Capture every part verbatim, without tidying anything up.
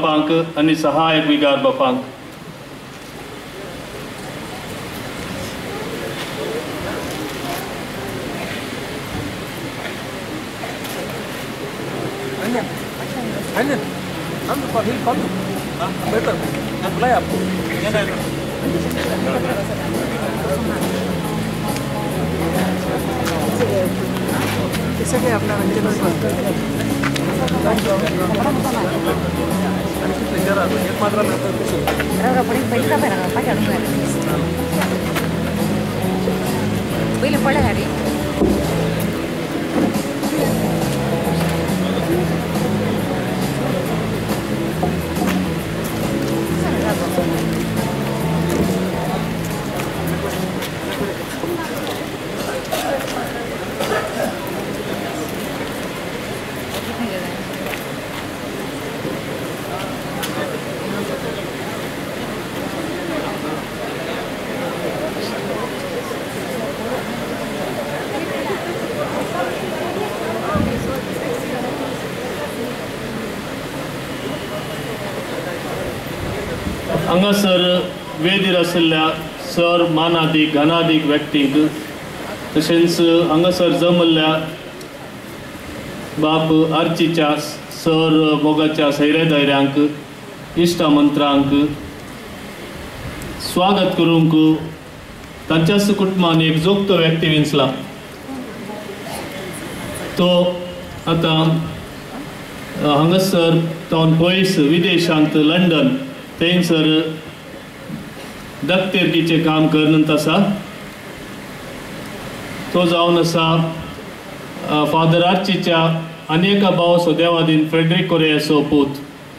बापांक आणि सहायक विगार बापांक सगळे आपला हांगासर वेदीर आशिल्ल्या सर मानादीक घनादीक व्यक्तींक तशेंच हांगासर जमल्ल्या बाप आर्चीच्या सर मोगाच्या सैरे धैर्यांक इश्टामंत्रांक स्वागत करूंक तांच्याच कुटुंबान एक जोगतो व्यक्ती विंचला तो आतां हांगासर तावन पयस विदेशांत लंडन थंयसर दत्तेरकीचें काम करनंत आसा तो जावन आसा फादर आर्चीच्या अनेका भाव देवादीन फ्रेडरिक कोरेयाचो पूत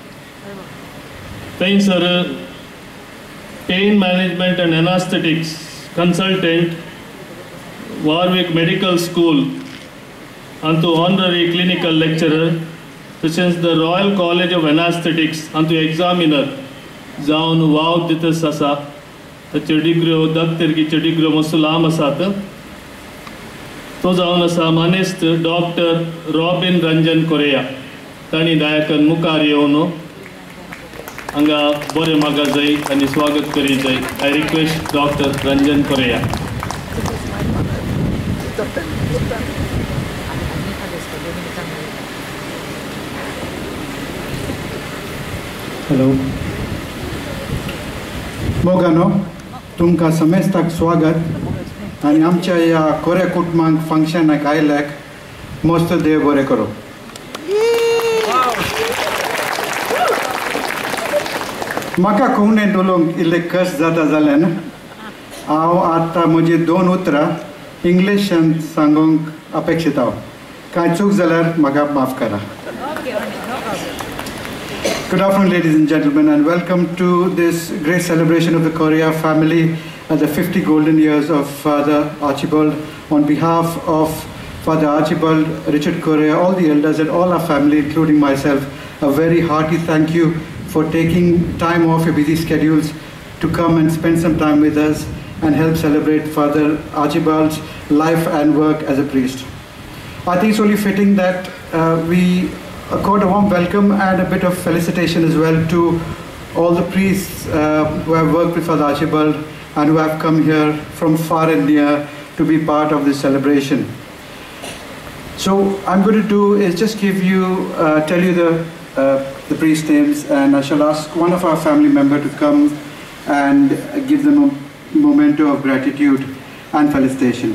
थंयसर pain management and anaesthetics consultant Warwick medical school and to honorary clinical lecturer तशेंच the royal college of anaesthetics and to examiner जावन वाव दितस आसा ताच्यो डिग्र्यो दत्तेरकीच्यो डिग्र्यो मातसो लांब आसात तो जावन आसा मानेस्त डॉक्टर रॉबिन रंजन कोरेया तांणी दायाकन मुखार येवन हांगा बरें मागा जाय आनी स्वागत करी जाय I request doctor Ranjan Correa. Hello मोगानो तुमकां समेस्ताक स्वागत आनी आमच्या ह्या कोऱ्या कुटुंबांक फंक्शनाक आयल्याक मस्त देव बरें करो. म्हाका कोंकणींत उलोवंक इल्लें कश्ट जाता जाल्यार हांव आतां म्हजी दोन उतरां इंग्लिशांत सांगूंक अपेक्षीत हांव. कांय चूक जाल्यार म्हाका माफ करा. Good afternoon, ladies and gentlemen, and welcome to this great celebration of the Correa family at the fifty golden years of Father Archibald. On behalf of Father Archibald, Richard Correa, all the elders and all our family, including myself, a very hearty thank you for taking time off your busy schedules to come and spend some time with us and help celebrate Father Archibald's life and work as a priest. I think it's only fitting that uh, we accord a warm welcome and a bit of felicitation as well to all the priests uh, who have worked with Father Archibald and who have come here from far and near to be part of this celebration. So I'm going to do is just give you, uh, tell you the, uh, the priest names, and I shall ask one of our family members to come and give them a memento of gratitude and felicitation.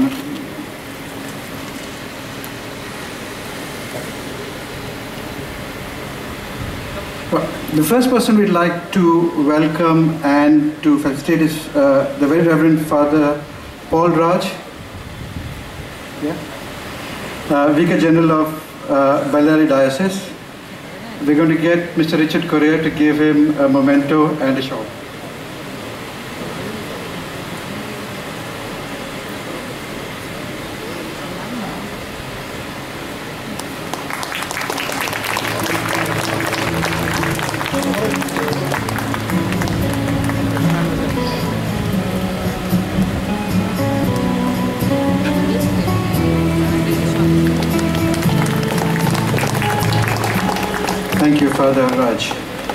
The first person we'd like to welcome and to felicitate is uh, the Very Reverend Father Paul Raj, yeah, uh, Vicar General of uh, Bellary Diocese. We're going to get Mister Richard Correa to give him a memento and a shawl. Thank you, Father Raj.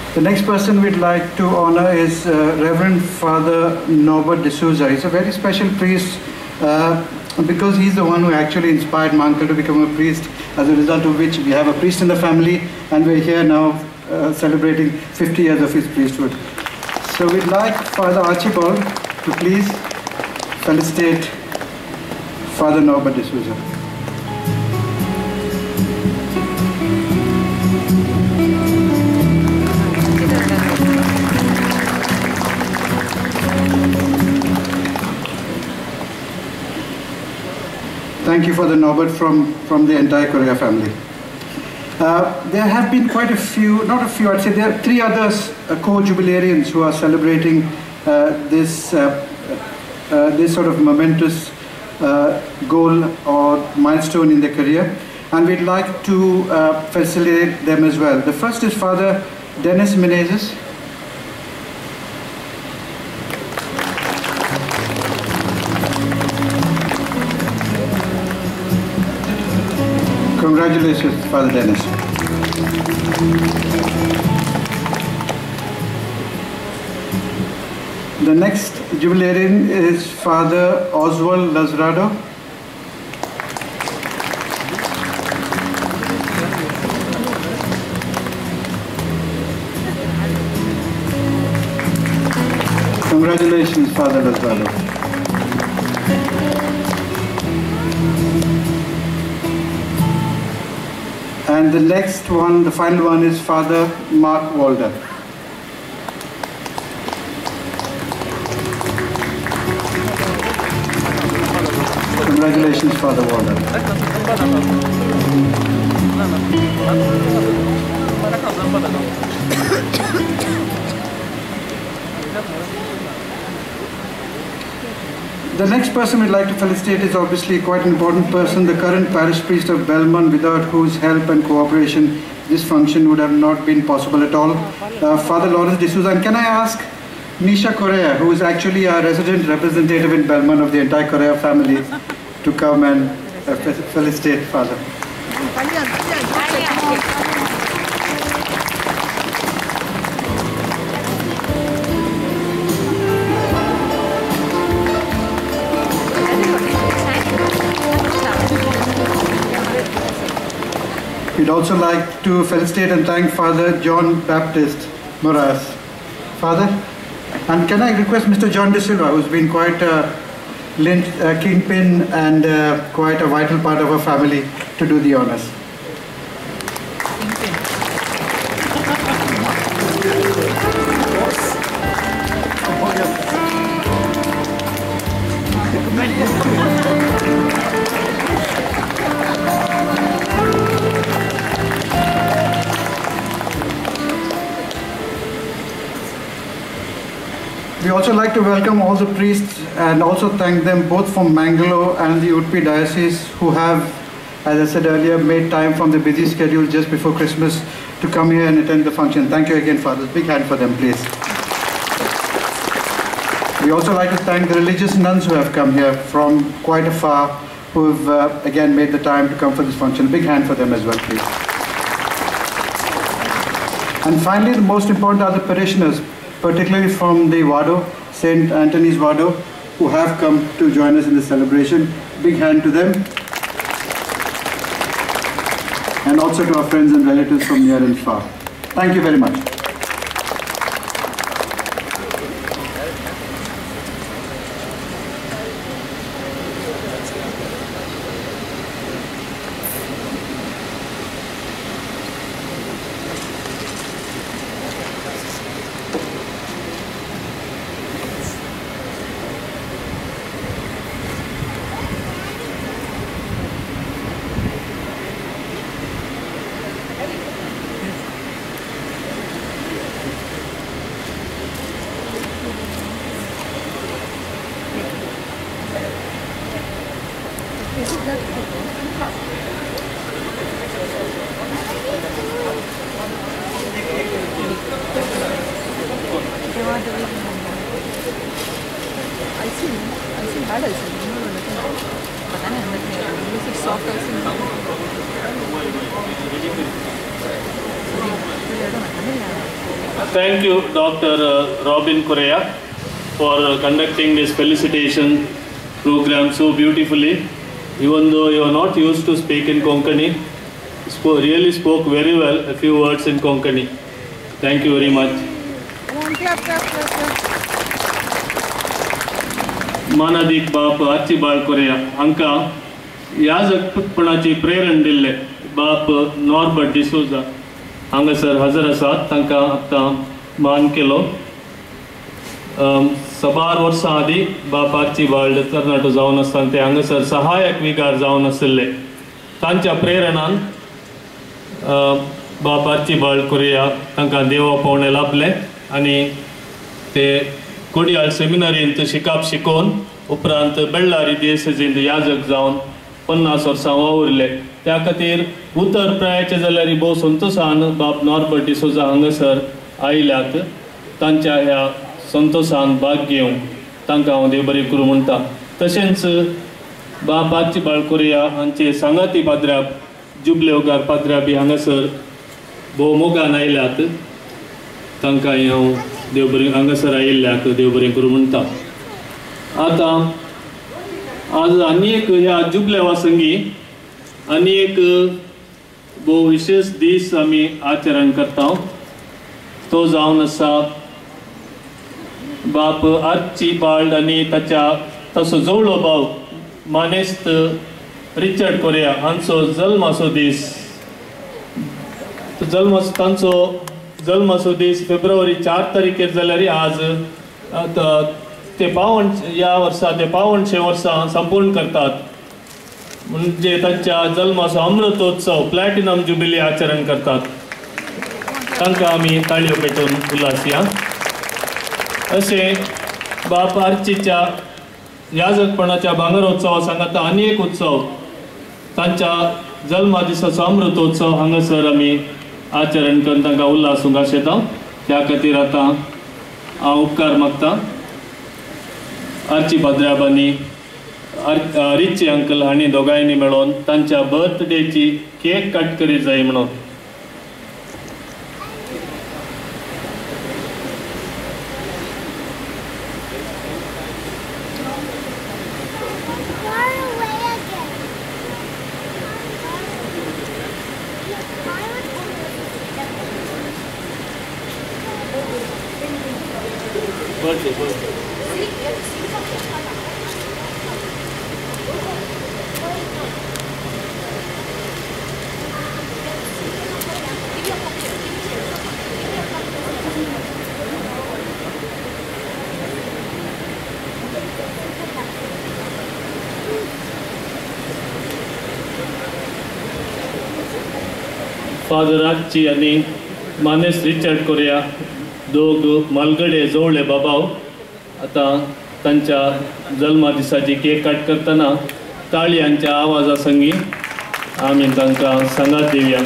The next person we'd like to honor is uh, Reverend Father Norbert D'Souza. He's a very special priest uh, because he's the one who actually inspired my uncle to become a priest, as a result of which we have a priest in the family, and we're here now uh, celebrating fifty years of his priesthood. So we'd like Father Archibald to please felicitate Father Norbert D'Souza. Thank you for the Norbert from, from the entire Correa family. Uh, there have been quite a few, not a few, I'd say there are three others uh, co-jubilarians who are celebrating uh, this, uh, uh, this sort of momentous uh, goal or milestone in their career. And we'd like to uh, facilitate them as well. The first is Father Dennis Menezes. Congratulations, Father Dennis. The next jubilarian is Father Oswald Lazarado. Congratulations, Father Lazarado. And the next one, the final one, is Father Mark Walder. Congratulations, Father Walder. The next person we'd like to felicitate is obviously quite an important person, the current parish priest of Belmont, without whose help and cooperation this function would have not been possible at all, uh, Father Lawrence D'Souza. And can I ask Nisha Correa, who is actually our resident representative in Belmont of the entire Correa family, to come and uh, felicitate Father. We'd also like to felicitate and thank Father John Baptist Moraes. Father, and can I request Mister John De Silva, who's been quite a link, uh, kingpin and uh, quite a vital part of our family, to do the honors. We also like to welcome all the priests and also thank them both from Mangalore and the Udupi Diocese who have, as I said earlier, made time from the busy schedule just before Christmas to come here and attend the function. Thank you again, Fathers. Big hand for them, please. We also like to thank the religious nuns who have come here from quite afar, who have uh, again made the time to come for this function. Big hand for them as well, please. And finally, the most important are the parishioners, particularly from the Vado, Saint Anthony's Vado, who have come to join us in the celebration. Big hand to them. And also to our friends and relatives from near and far. Thank you very much. Thank you, Doctor Robin Correa, for conducting this felicitation program so beautifully. Even though you are not used to speak in Konkani, spo really spoke very well a few words in Konkani. Thank you very much. मानादीक बाप Archibald Koriya हांकां याजकपणाची प्रेरण दिल्ले बाप Norbert D'Souza हांगासर हजर आसात. तांकां आतां मान केलो. सबार वर्सां आदी बाप आर्चिबाल्ड तरणाटो जावन आसतना ते हांगासर सहायक विगार जावन आशिल्ले. तांच्या प्रेरणान बाप आर्चिबाल्ड कोरेया तांकां देवा पावणे लाभले आनी ते कोडियाळ सेमिनारींत शिकाप शिकोवन उपरांत बेळ्ळारी दिएससींत याजक जावन पन्नास वर्सां वावुरले. त्या खातीर उतर प्रायाचे जाल्यार भोव संतोशान बाप नॉर्बर्ट डिसोजा हांगासर आयल्यात. तांच्या ह्या संतोशान भाग घेवंक तांकां हांव देव बरें करूं म्हणटा. तशेंच बाप आर्चिबाल्ड कोरेया हांचे सांगाती पाद्र्याक जुबले उगार पाद्र्या बी हांगासर भोव मोगान आयल्यात. तांकां हांव देव बरें हांगासर आयिल्ल्याक देव बरें करूं म्हणटा. आतां आज आनी एक ह्या जुबले वासंगी आनी एक भोव विशेष दीस आमी आचरण करता. तो जावन आसा बाप आर्चिबाल्ड आनी ताच्या ताचो जवळो भाव मानेस्त रिचर्ड कोरेया हांचो जल्माचो दीस. जल्म तांचो जल्माचो दीस फेब्रुवारी चार तारीखेर जाल्यार आज ते पावण ह्या वर्सा ते पावणशे वर्सां संपूर्ण करतात. म्हणजे तांच्या जल्माचो अमृतोत्सव प्लॅटिनम जुबिली आचरण करतात. तांकां आमी ताळयो पेटोवन उलासया. अशें बाप आर्चीच्या याजकपणाच्या भांगरोत्सवा सांगाता आनी एक उत्सव तांच्या जल्मा दिसाचो अमृतोत्सव हांगासर आमी आचरण करून तांकां उल्हासूंक आशेता. त्या खातीर आतां हांव उपकार मागता आर्ची पाद्र्याब आनी रिची अंकल हांणी दोगांयनी मेळोन तांच्या बर्थडेची केक कट करीत जाय म्हणून. birthday, birthday. फादर आर्ची आणि मानेस रिचर्ड कोरिया दोग मालगडे जवळे बाबाव आता तांच्या जल्मा दिसाची केक कट करतना ताळयांच्या आवाजा संगी आमी तांकां सांगात दिवया.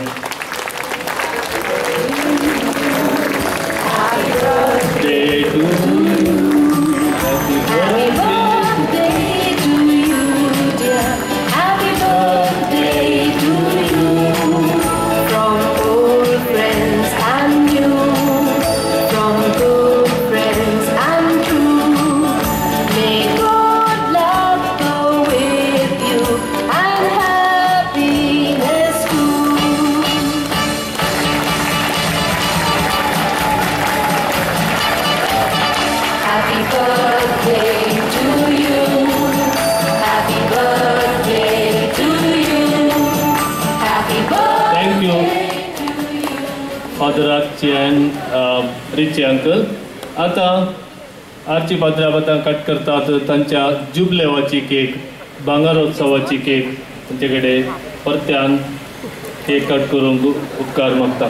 Father Archie and Richie uncle. आता आर्ची पाद्राबातां कट करतात तांच्या जुबलेवाची केक, भांगारोत्सवाची केक तांचे कडेन परत्यान केक कट करूंक उपकार मागता.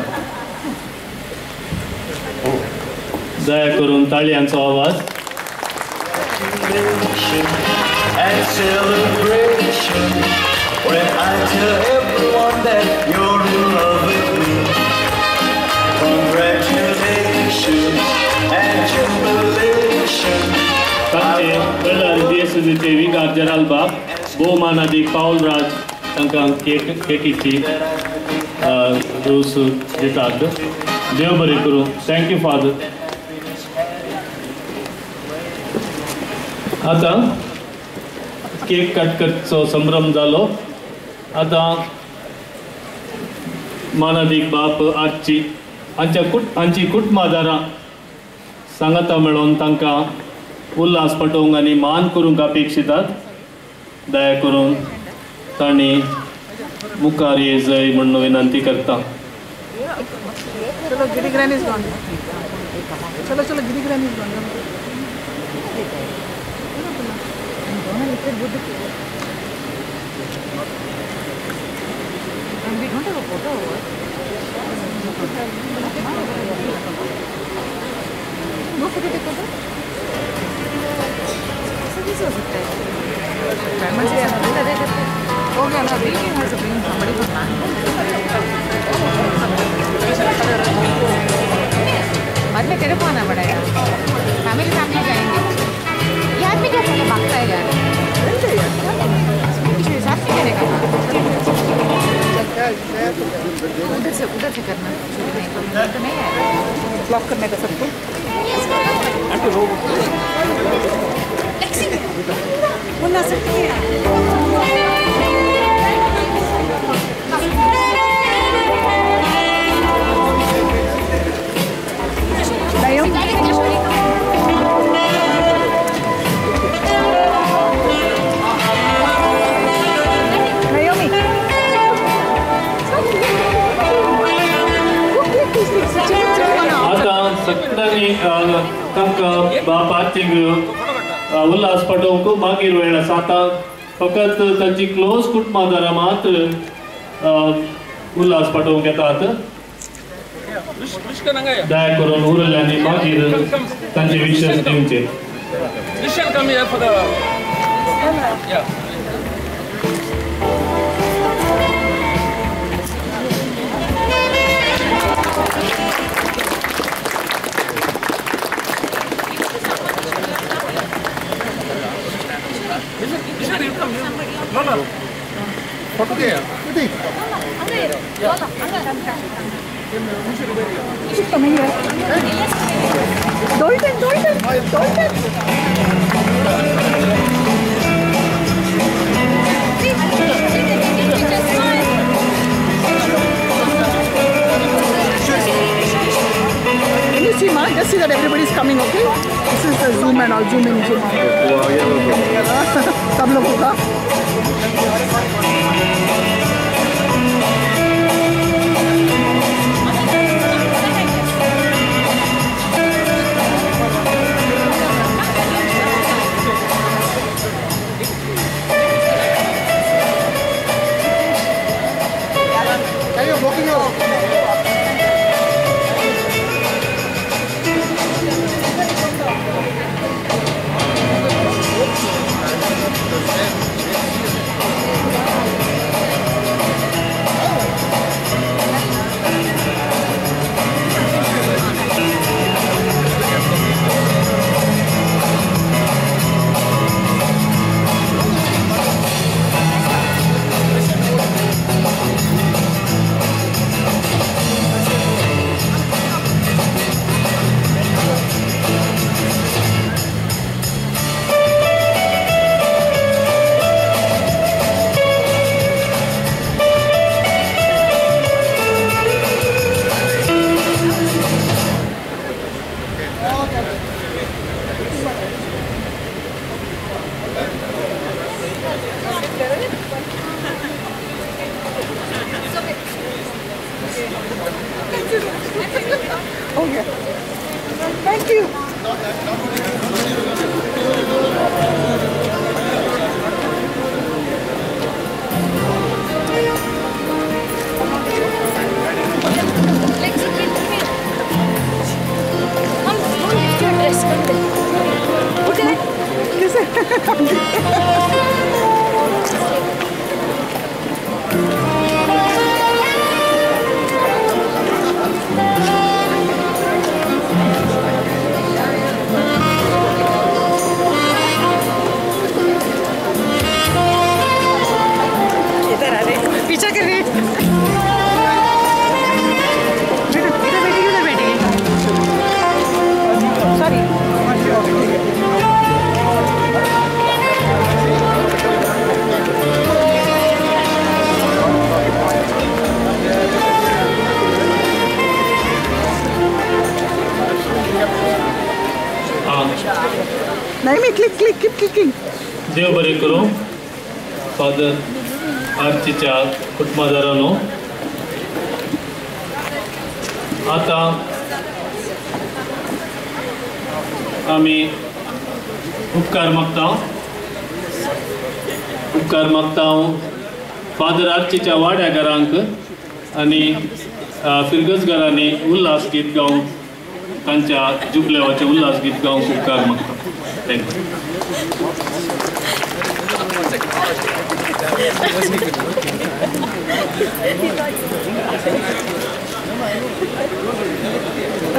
दया करून ताळयांचो आवाज. विगार जराल बाब भोवमानादी पाऊल राज तांकां केक केकीची रोस दितात. देव बरें करूं. Thank you father. आता केक कट करचो संभ्रम जालो. आता मानादीक बाप आर्ची हांच्या कुट हांची कुटुंबादारां सांगाता मेळोन तांकां उल्हास पटोवंक आनी मान करूंक अपेक्षितात. दया करून तांणी मुखार येजय म्हणून विनंती करता. चलो गिरी ग्रैंड इज गॉन. चलो चलो गिरी grand is gone. We don't have a photo. No photo take photo. So this was it. Family से अंदर दे देते. हो गया ना. We can have to bring somebody from man. बाद में तेरे को आना पड़ेगा. फैमिली फैमिली जाएंगे. ये आदमी क्या फोटो भागता है यार. इसके साथ क्या करेगा? उधर से उधर से करना तो नहीं है. ब्लॉक करने का सबको. वो ना सकती है. सगळ्यांनी तांकां बापाचीक उल्हास पटोवंक मागीर वेळ आसा. आतां फकत तांची क्लोज कुटुंबादारां मात्र उल्हास पटोवंक येतात. दया करून उरल्यांनी मागीर तांचे विशेष दिवचे. Foto dia? Ini. Itu coming here. Dolden, Dolden, Dolden. Can you see, Ma? Just see that everybody is coming, okay? This is the zoom and all. Zoom in, zoom out. सब लोगों का. Okay. Thank you. नाही मी click click keep clicking. देव बरें करूं. Father आर्चीच्या कुटुंबदारांनो, आता आमी उपकार मागता उपकार मागता फादर आर्चीच्या वाड्या घरांक आनी फिरगजगारांनी उल्हास गीत गावन तांच्या जुबलेवाचें उल्हास गीत गावंक उपकार मागता. थँक्यू. Thank you.